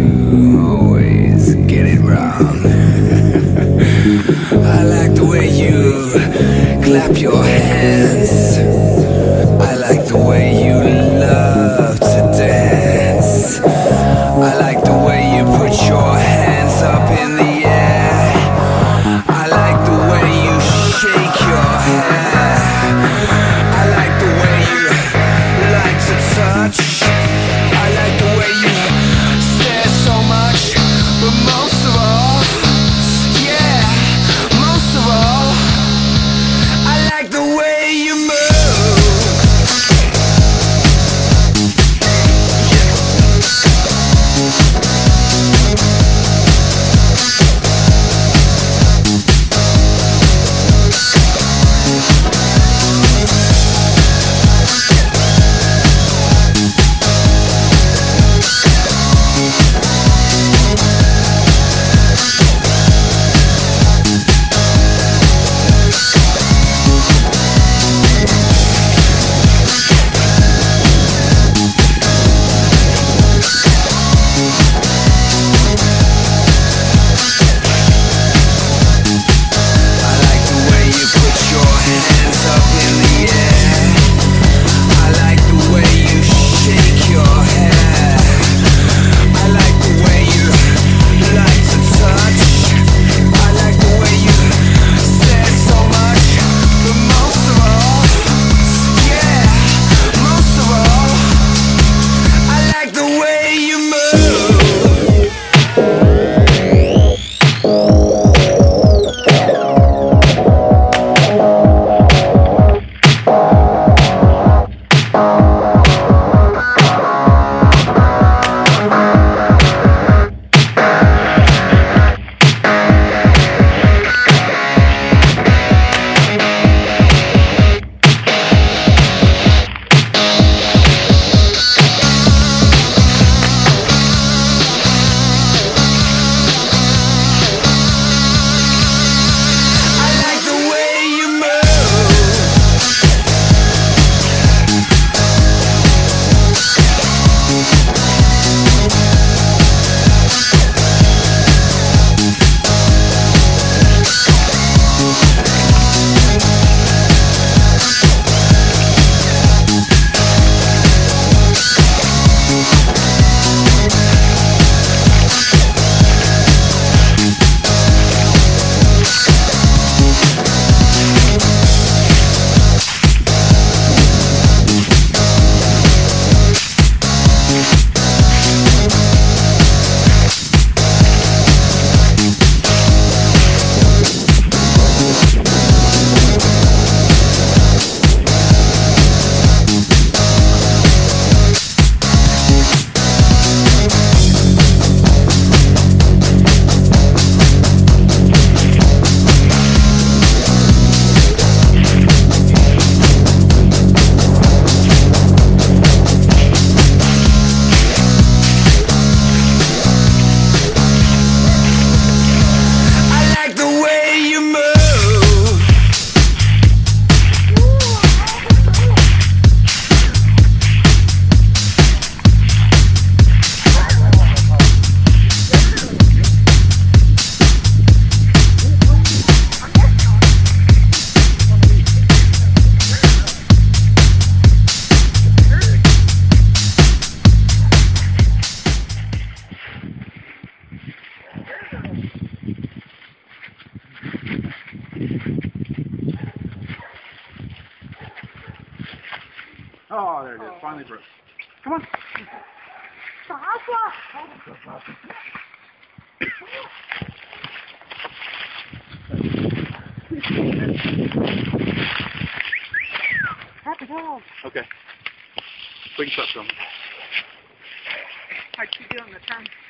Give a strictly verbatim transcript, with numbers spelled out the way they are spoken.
you always get it wrong. I like the way you clap your hands. I like the way you love to dance. I like the way you put your hands up in the air. I like the way you shake your hair. I like the way you like to touch. I like the way you stare so much. But most of all, yeah, most of all, I like the way you move. Oh, there it is. Finally broke. Come on. Okay. We can touch them. How'd you do on the turn?